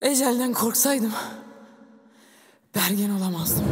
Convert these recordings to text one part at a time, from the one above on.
Ecelden korksaydım Bergen olamazdım.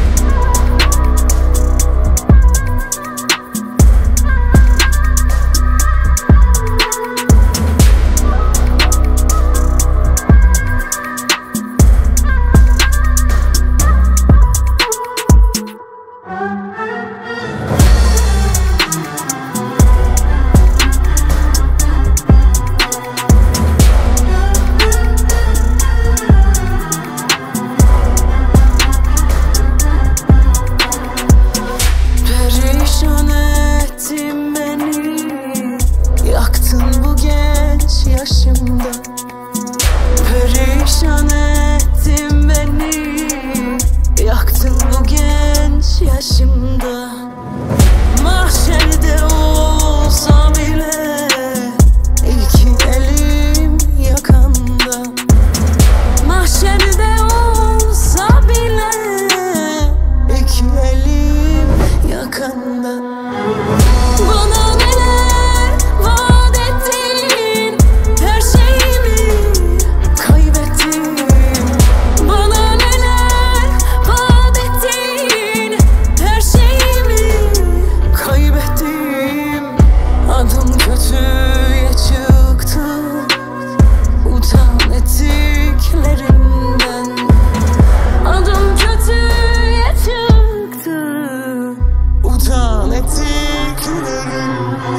Yaşımda perişan ettin beni, yaktın bu genç yaşımda. Mahşerde olsa bile iki elim yakanda. Mahşerde olsa bile iki elim yakanda. Bana neler vaat ettin, her şeyimi kaybettim. Bana neler vaat ettin, her şeyimi kaybettim. Adım kötüye çıktı, utan ettiklerinden. Adım kötüye çıktı, utan ettiklerinden.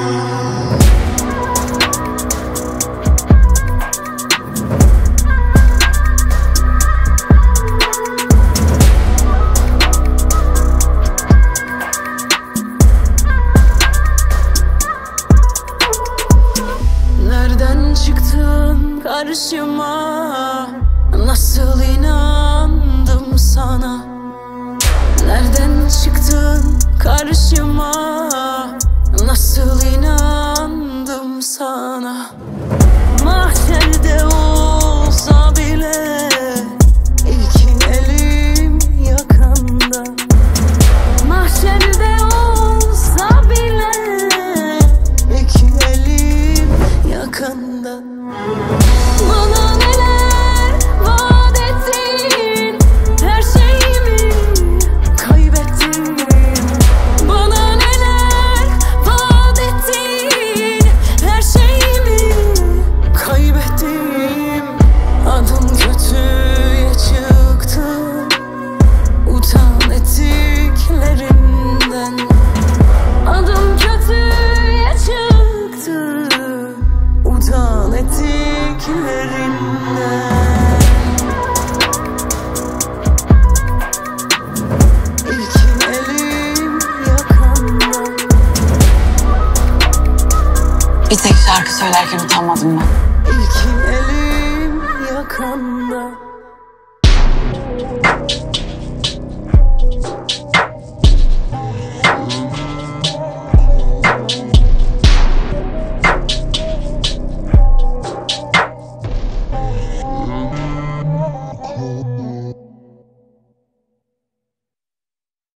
Nereden çıktın karşıma, nasıl inandım sana? Nereden çıktın karşıma, nasıl inandım sana? Mahşerde olsa bile iki elim yakanda. Mahşerde olsa bile iki elim yakanda. Bana neler vaat ettin, her şeyimi kaybettim. Bana neler vaat ettin, her şeyimi kaybettim. Adım kötüye çıktı, utan ettiklerinden. Adım kötüye çıktı, utan ettiklerinden. İki elim yakanda. Bir tek şarkı söylerken utanmadım ben. İki elim yakanda.